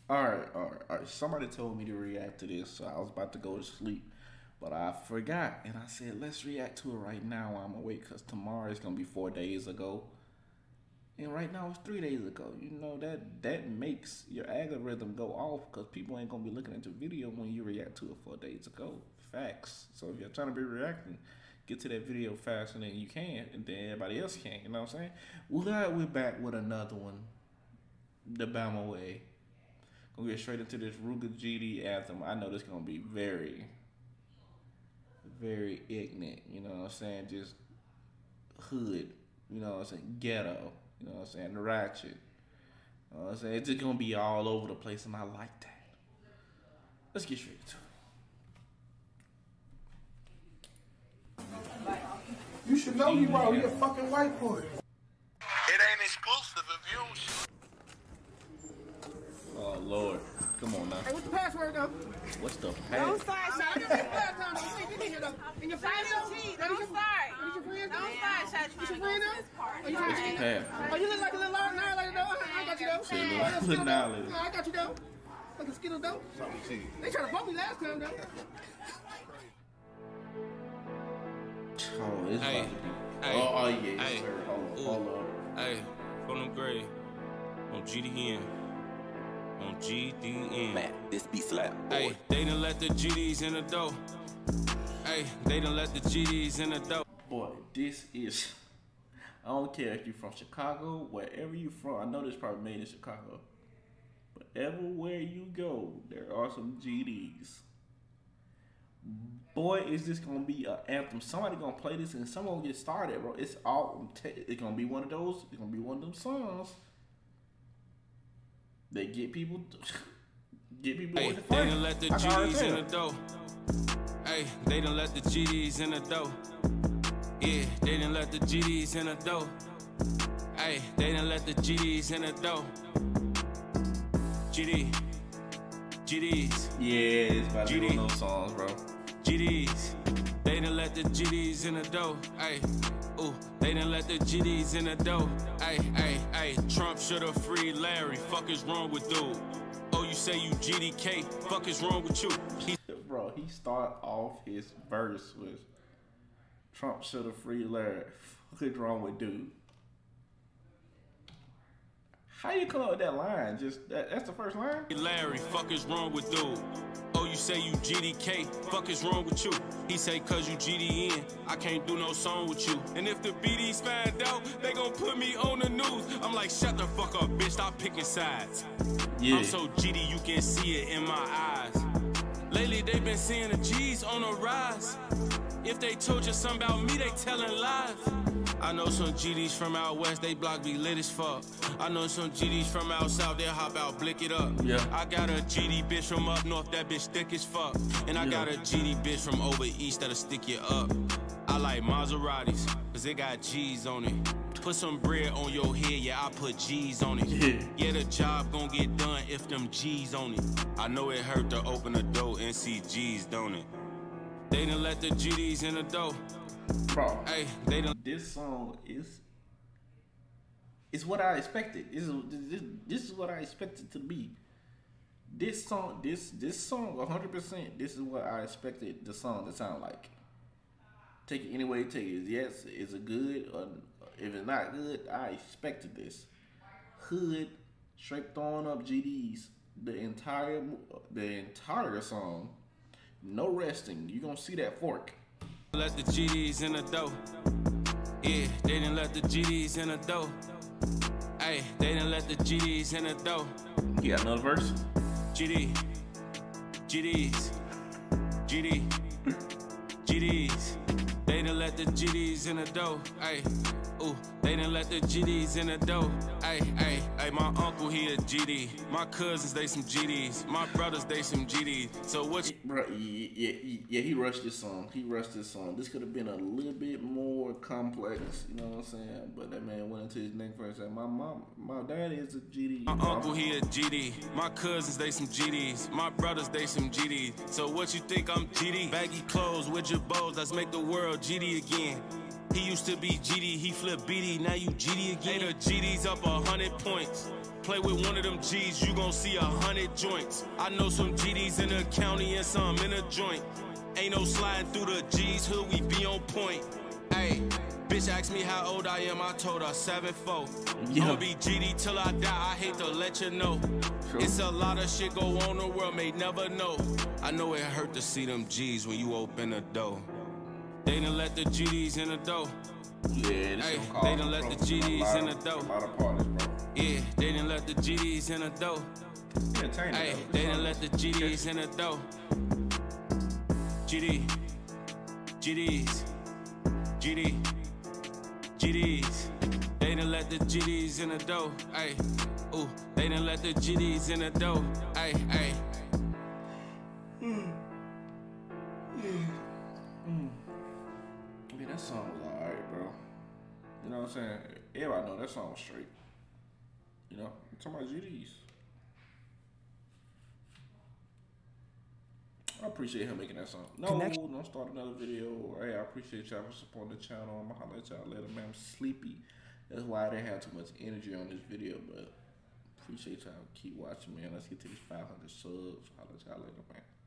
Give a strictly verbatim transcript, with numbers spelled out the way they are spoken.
All right, all right, all right. Somebody told me to react to this, so I was about to go to sleep, but I forgot, and I said let's react to it right now while I'm awake, cause tomorrow is gonna be four days ago, and right now it's three days ago. You know that that makes your algorithm go off, cause people ain't gonna be looking at your video when you react to it four days ago. Facts. So if you're trying to be reacting, get to that video faster than you can, and then everybody else can. You know what I'm saying? Well, glad we're back with another one, the Bama way. Gonna get straight into this Ruger G D anthem. I know this gonna be very, very ignorant. You know what I'm saying? Just hood. You know what I'm saying? Ghetto. You know what I'm saying? Ratchet. You know what I'm saying? It's just gonna be all over the place, and I like that. Let's get straight into it. You should know me, bro. You're a fucking white boy. It ain't exclusive if you don't. Oh Lord, come on now. Hey, what's the password though? What's the Don't password? start, Shotty. Don't your friend though? Don't start. Is your friend? Don't start, Shotty. Is your friend though? Are you What's the pass? Oh, you look like a little Lord Nile like though. I got you though. Say Oh, little- that's little Skittle, Nile though. is- Oh, I got you though. Like a Skittle though. They tried to bump me last time though. Oh, it's Hey, about to be. hey, Oh, oh yeah, hey, sir. Hold on, ooh. hold up. Hey, from them gray, on G D N, on G D N. Man, this beat slap. Hey, they done let the G Ds in the dough. Hey, they done let the G Ds in the dough. Boy, this is. I don't care if you're from Chicago, wherever you're from. I know this probably made in Chicago, but everywhere you go, there are some G Ds. Boy, is this gonna be an anthem. Somebody gonna play this and someone gonna get started, bro. It's all. It's gonna be one of those. It's gonna be one of them songs. They get people. Get people Hey, with the they fight. done let the I can already G Ds in tell. the dough. Hey, they done let the G Ds in the dough. Yeah, they done let the G Ds in the dough. Hey, they done let the G Ds in the dough. G D, G Ds. Yeah, it's about to be G D. one of those songs, bro. G Ds, they done let the G Ds in the dough. Ay, ooh, they done let the G Ds in the dough. Ay, ay, ay, Trump shoulda freed Larry. Fuck is wrong with dude? Oh, you say you G D K? Fuck is wrong with you? He Bro, he start off his verse with Trump should have freed Larry. Fuck is wrong with dude? How you come up with that line? Just that, that's the first line? Larry, fuck is wrong with dude? Oh, you say you G D K? Fuck is wrong with you? He say cause you G D N, I can't do no song with you. And if the B Ds find out, they gon' put me on the news. I'm like, shut the fuck up, bitch, stop picking sides. Yeah. I'm so G D, you can see it in my eyes. Lately, they been seeing the G's on the rise. If they told you something about me, they telling lies. I know some G Ds from out west, they block be lit as fuck. I know some G Ds from out south, they hop out, blick it up. Yeah. I got a G D bitch from up north, that bitch thick as fuck. And I Yeah. got a G D bitch from over east that'll stick you up. I like Maseratis, cause they got G's on it. Put some bread on your head, yeah, I put G's on it. Yeah. Yeah, the job gon' get done if them G's on it. I know it hurt to open the door and see G's, don't it? They done let the G Ds in the door. Bro, Hey, they done. this song is is what I expected. This is this, this is what I expected to be. This song, this this song, one hundred percent. This is what I expected the song to sound like. Take it any way you take it. Yes, is it good? Or if it's not good, I expected this. Hood, straight throwing up G Ds, the entire the entire song. No resting. You gonna see that fork. Let the G Ds in the dough. Yeah, they done let the G Ds in the dough. Hey, they done let the G Ds in the dough. You got another verse? G D, G Ds, G D, G Ds. They done let the G Ds in the dough. Ay, ooh, they done let the G Ds in the dough. Ay, ay, ay, my uncle, he a G D. My cousins, they some G Ds. My brothers, they some G Ds. So what you... Bro, yeah, yeah, yeah, he rushed this song. He rushed this song. This could have been a little bit more complex, you know what I'm saying? But that man went into his neck first and said, my mom, my dad is a G D. My uncle, he a G D. My cousins, they some G Ds. My brothers, they some G Ds. So what you think I'm G D? Baggy clothes with your bows, let's make the world G D again. He used to be G D, he flipped B D, now you G D again. Hey, the G D's up a hundred points. Play with one of them G's, you gon' see a hundred joints. I know some G Ds in the county and some in a joint. Ain't no sliding through the G's, hood, we be on point. Ayy, bitch asked me how old I am, I told her seven four. Yeah. I'ma be G D till I die, I hate to let you know. Sure. It's a lot of shit go on in the world, may never know. I know it hurt to see them G's when you open the door. They done let the G Ds in the door. Yeah, this Ay, shit they called done let bro, the G Ds a lot in of- the dough. A lot of parties, bro. Yeah, they done let the G Ds in the door. Entertaining, Hey, though. they It's done all- let the G Ds in the dough. G D, G Ds, G D, G Ds. They done let the G Ds in the dough. Ay, ooh, they done let the G Ds in the dough. Ay, ay. I mean, that song was alright, bro. You know what I'm saying? Everybody know that song was straight. You know, I'm talking about G Ds. I appreciate him making that song. No, Connection. don't start another video. Hey, I appreciate y'all for supporting the channel. I'm gonna holler at y'all later, man. I'm sleepy. That's why I didn't have too much energy on this video, but appreciate y'all. Keep watching, man. Let's get to these five hundred subs. Holler at y'all later, man.